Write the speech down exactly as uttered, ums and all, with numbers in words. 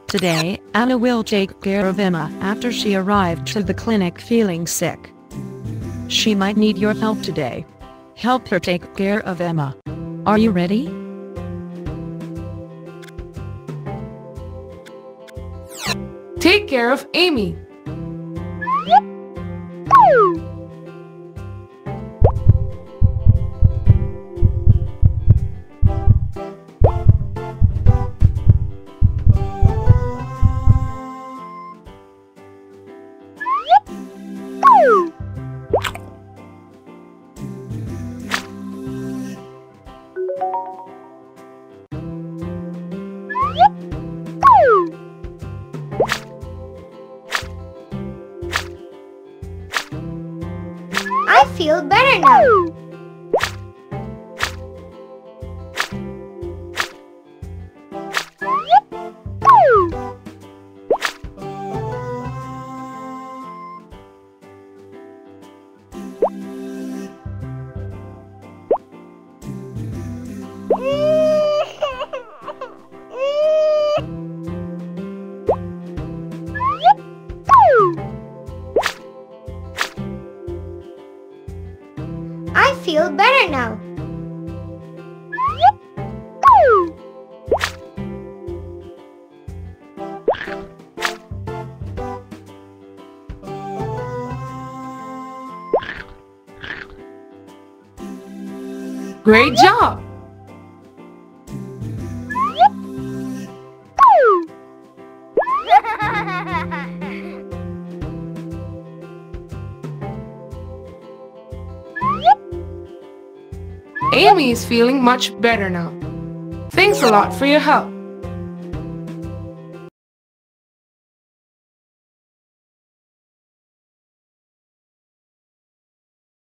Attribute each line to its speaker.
Speaker 1: Today, Anna will take care of Emma after she arrived to the clinic feeling sick. She might need your help today. Help her take care of Emma. Are you ready?
Speaker 2: Take care of Amy.
Speaker 3: I feel better now. I feel better now.
Speaker 2: Great job! Amy is feeling much better now. Thanks a lot for your help.